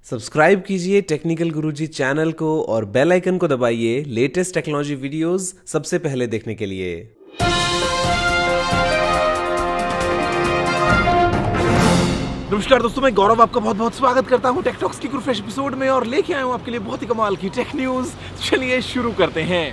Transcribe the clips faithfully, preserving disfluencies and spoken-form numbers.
Subscribe कीजिए technical गुरुजी channel को और बेल आइकन को दबाइए लेटेस्ट टेक्नोलॉजी वीडियोस सबसे पहले देखने के लिए। नमस्कार दोस्तों, मैं गौरव आपका बहुत बहुत स्वागत करता हूं टेक टॉक्स की कुछ फ्रेश एपिसोड में और लेके आया हूं आपके लिए बहुत ही कमाल की टेक न्यूज। चलिए शुरू करते हैं।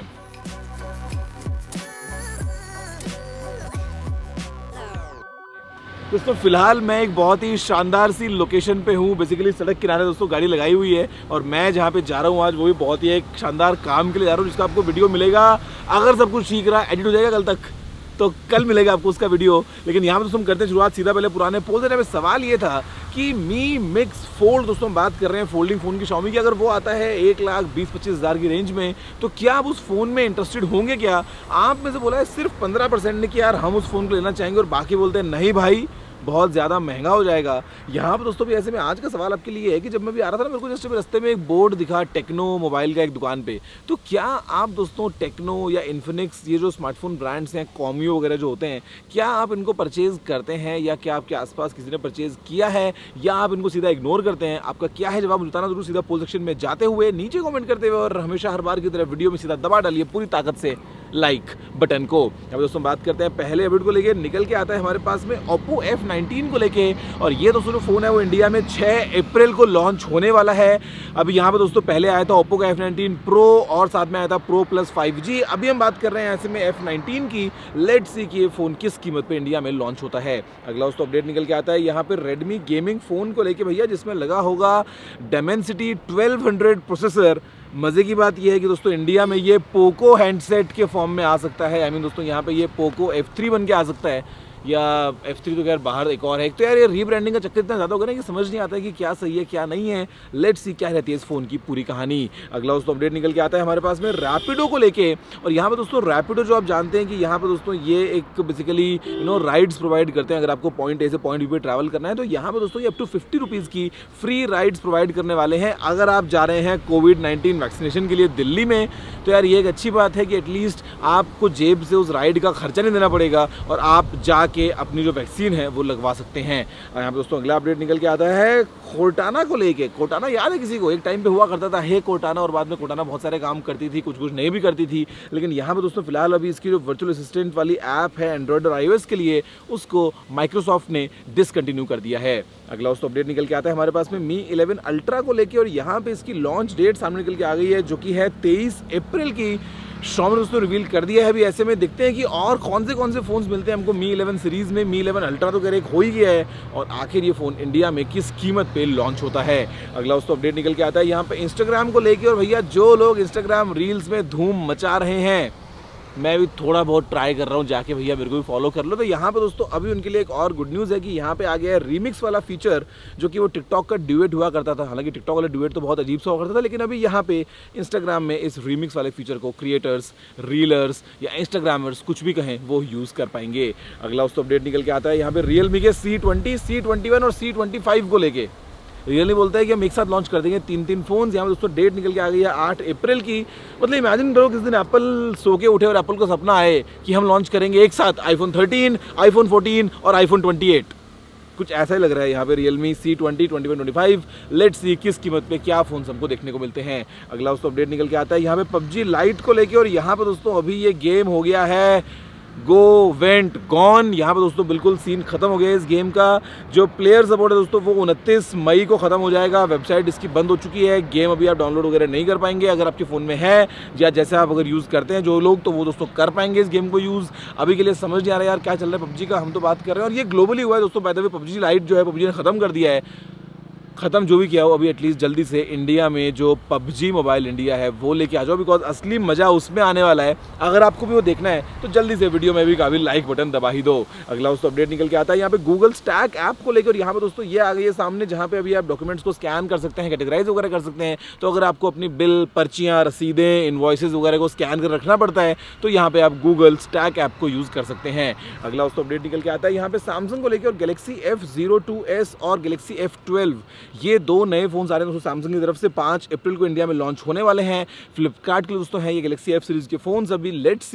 दोस्तों फिलहाल मैं एक बहुत ही शानदार सी लोकेशन पे हूँ। बेसिकली सड़क किनारे दोस्तों गाड़ी लगाई हुई है और मैं जहाँ पे जा रहा हूँ आज वो भी बहुत ही एक शानदार काम के लिए जा रहा हूँ, जिसका आपको वीडियो मिलेगा। अगर सब कुछ ठीक रहा, एडिट हो जाएगा कल तक, तो कल मिलेगा आपको उसका वीडियो। लेकिन यहाँ पे दोस्तों हम करते हैं शुरुआत सीधा पहले पुराने पोल देने में। सवाल ये था कि मी मिक्स फोल्ड, दोस्तों हम बात कर रहे हैं फोल्डिंग फ़ोन की Xiaomi की, अगर वो आता है एक लाख बीस पच्चीस हज़ार की रेंज में, तो क्या आप उस फ़ोन में इंटरेस्टेड होंगे? क्या आप में से बोला है सिर्फ पंद्रह परसेंट ने कि यार हम उस फ़ोन को लेना चाहेंगे, और बाकी बोलते हैं नहीं भाई बहुत ज़्यादा महंगा हो जाएगा। यहाँ पर दोस्तों भी ऐसे में आज का सवाल आपके लिए है कि जब मैं भी आ रहा था ना, मेरे को जस्ट रास्ते में एक बोर्ड दिखा टेक्नो मोबाइल का एक दुकान पे। तो क्या आप दोस्तों टेक्नो या इन्फिनिक्स, ये जो स्मार्टफोन ब्रांड्स हैं, कॉमियो वगैरह जो होते हैं, क्या आप इनको परचेज़ करते हैं या क्या आपके आसपास किसी ने परचेज़ किया है या आप इनको सीधा इग्नोर करते हैं? आपका क्या है जवाब, बताना जरूर सीधा पोल सेक्शन में जाते हुए, नीचे कॉमेंट करते हुए, और हमेशा हर बार की तरह वीडियो में सीधा दबा डालिए पूरी ताकत से लाइक बटन को। अब दोस्तों बात करते हैं पहले अपडेट को लेके। निकल के आता है हमारे पास में ओप्पो एफ नाइनटीन को लेके, और ये दोस्तों जो फ़ोन है वो इंडिया में छह अप्रैल को लॉन्च होने वाला है। अभी यहाँ पे दोस्तों पहले आया था ओप्पो का एफ नाइनटीन प्रो और साथ में आया था प्रो प्लस फाइव जी। अभी हम बात कर रहे हैं ऐसे में एफ नाइनटीन की। लेट्स सी कि ये फ़ोन किस कीमत पे इंडिया में लॉन्च होता है। अगला दोस्तों अपडेट निकल के आता है यहाँ पे रेडमी गेमिंग फ़ोन को लेके भैया, जिसमें लगा होगा डेमेंसिटी ट्वेल्व हंड्रेड प्रोसेसर। मज़े की बात यह है कि दोस्तों इंडिया में ये पोको हैंडसेट के फॉर्म में आ सकता है। आई मीन दोस्तों यहाँ पे ये पोको एफ थ्री बन के आ सकता है, या एफ थ्री तो खैर बाहर एक और है। तो यार ये रीब्रांडिंग का चक्कर इतना ज़्यादा होगा ना कि समझ नहीं आता है कि क्या सही है क्या नहीं है। लेट्स सी क्या रहती है इस फ़ोन की पूरी कहानी। अगला दोस्तों अपडेट निकल के आता है हमारे पास में रैपिडो को लेके, और यहाँ पे दोस्तों रैपिडो जो आप जानते हैं कि यहाँ पे दोस्तों ये एक basically you know rides provide करते हैं। अगर आपको पॉइंट ए से पॉइंट बी पे ट्रैवल करना है तो यहाँ पे दोस्तों ये अप टू फिफ्टी रुपीज़ की फ्री राइड्स प्रोवाइड करने वाले हैं। अगर आप जा रहे हैं कोविड नाइन्टीन वैक्सीनेशन के लिए दिल्ली में, तो यार ये एक अच्छी बात है कि एटलीस्ट आपको जेब से उस राइड का खर्चा नहीं देना पड़ेगा और आप जाके अपनी जो वैक्सीन है वो लगवा सकते हैं। यहाँ पे दोस्तों अगला अपडेट निकल के आता है कोर्टाना को लेके। कोर्टाना याद है किसी को? एक टाइम पे हुआ करता था हे कोर्टाना, और बाद में कोर्टाना बहुत सारे काम करती थी, कुछ कुछ नहीं भी करती थी। लेकिन यहाँ पे दोस्तों फिलहाल अभी इसकी जो वर्चुअल असिस्टेंट वाली ऐप है एंड्रॉइड और आईओएस के लिए, उसको माइक्रोसॉफ्ट ने डिसकंटिन्यू कर दिया है। अगला दोस्तों अपडेट निकल के आता है हमारे पास में मी इलेवन अल्ट्रा को लेके, और यहाँ पे इसकी लॉन्च डेट सामने निकल के आ गई है जो कि है तेईस अप्रैल की। Xiaomi दोस्तों रिवील कर दिया है। अभी ऐसे में देखते हैं कि और कौन से कौन से फ़ोन्स मिलते हैं हमको मी इलेवन सीरीज़ में। मी इलेवन अल्ट्रा तो खैर एक हो ही गया है, और आखिर ये फ़ोन इंडिया में किस कीमत पे लॉन्च होता है। अगला दोस्तों अपडेट निकल के आता है यहाँ पे इंस्टाग्राम को लेके, और भैया जो लोग इंस्टाग्राम रील्स में धूम मचा रहे हैं, मैं भी थोड़ा बहुत ट्राई कर रहा हूँ, जाके भैया मेरे को भी फॉलो कर लो। तो यहाँ पे दोस्तों अभी उनके लिए एक और गुड न्यूज़ है कि यहाँ पे आ गया है रीमिक्स वाला फीचर, जो कि वो टिकटॉक का ड्यूएट हुआ करता था। हालांकि टिकटॉक वाला ड्यूएट तो बहुत अजीब सा हुआ करता था, लेकिन अभी यहाँ पे इंस्टाग्राम में इस रीमिक्स वाले फीचर को क्रिएटर्स, रीलर्स या इंस्टाग्रामर्स कुछ भी कहें वो यूज़ कर पाएंगे। अगला दोस्तों अपडेट निकल के आता है यहाँ पे रियलमी के C twenty, C twenty one और सी ट्वेंटी फाइव को लेके। रियलमी बोलता है कि हम एक साथ लॉन्च कर देंगे तीन तीन फोन्स। यहाँ पे दोस्तों डेट निकल के आ गई है आठ अप्रैल की। मतलब इमेजिन करो किस दिन एप्पल सो के उठे और एप्पल को सपना आए कि हम लॉन्च करेंगे एक साथ आईफोन थर्टीन, आईफोन फोर्टीन और आईफोन ट्वेंटी एट। कुछ ऐसा ही लग रहा है यहाँ पे Realme C twenty, twenty one, twenty five. Let's see किस कीमत पे क्या फ़ोन हमको देखने को मिलते हैं। अगला दोस्तों अपडेट निकल के आता है यहाँ पे पबजी लाइट को लेके, और यहाँ पे दोस्तों अभी ये गेम हो गया है गो वेंट गॉन। यहाँ पे दोस्तों बिल्कुल सीन खत्म हो गया इस गेम का। जो प्लेयर सपोर्ट है दोस्तों वो उनतीस मई को ख़त्म हो जाएगा। वेबसाइट इसकी बंद हो चुकी है। गेम अभी आप डाउनलोड वगैरह नहीं कर पाएंगे। अगर आपके फ़ोन में है या जैसे आप अगर यूज़ करते हैं जो लोग, तो वो दोस्तों कर पाएंगे इस गेम को यूज़। अभी के लिए समझ नहीं आ रहा यार क्या चल रहा है पबजी का। हम तो बात कर रहे हैं और ये ग्लोबली हुआ है दोस्तों। By the way PUBG Lite जो है पबजी ने ख़त्म कर दिया है। ख़त्म जो भी किया हो, अभी एटलीस्ट जल्दी से इंडिया में जो पबजी मोबाइल इंडिया है वो लेके आ जाओ, बिकॉज असली मज़ा उसमें आने वाला है। अगर आपको भी वो देखना है तो जल्दी से वीडियो में भी काफ़ी लाइक बटन दबा ही दो। अगला दोस्तों अपडेट निकल के आता है यहाँ पे गूगल स्टैक ऐप को लेकर। यहाँ पे दोस्तों ये आ गई है सामने, जहाँ पे अभी आप डॉक्यूमेंट्स को स्कैन कर सकते हैं, कैटेगराइज वगैरह कर सकते हैं। तो अगर आपको अपनी बिल, पर्चियाँ, रसीदें, इन्वॉइसेज वगैरह को स्कैन कर रखना पड़ता है तो यहाँ पे आप गूगल स्टैक ऐप को यूज़ कर सकते हैं। अगला दोस्तों अपडेट निकल के आता है यहाँ पे सैमसंग को लेकर, और Galaxy F zero two S और गैलेक्सी एफ ट्वेल्व, ये दो नए फोन आ रहे हैं दोस्तों सैमसंग की तरफ से। पाँच अप्रैल को इंडिया में लॉन्च होने वाले हैं। फ्लिपकार्ट के लिए दोस्तों है ये गैलेक्सी एफ सीरीज के फोन। अभी लेट्स सी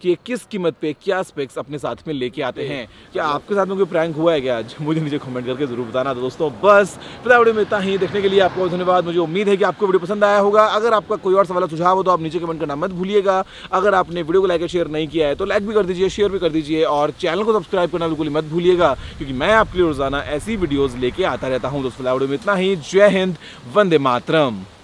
कि ये किस कीमत पे क्या स्पेक्स अपने साथ में लेके आते हैं। क्या आपके साथ में कोई प्रैंक हुआ है क्या आज? मुझे नीचे कमेंट करके जरूर बताना। तो दोस्तों बस फिलहाल वीडियो में इतना ही। देखने के लिए आपको बहुत धन्यवाद। मुझे उम्मीद है कि आपको वीडियो पसंद आया होगा। अगर आपका कोई और सवाल सुझाव हो तो आप नीचे कमेंट करना मत भूलिएगा। अगर आपने वीडियो को लाइक और शेयर नहीं किया है तो लाइक भी कर दीजिए, शेयर भी कर दीजिए और चैनल को सब्सक्राइब करना बिल्कुल मत भूलिएगा, क्योंकि मैं आपके लिए रोजाना ऐसी वीडियोस लेके आता रहता हूं। दोस्तों वीडियो में इतना ही। जय हिंद, वंदे मातरम।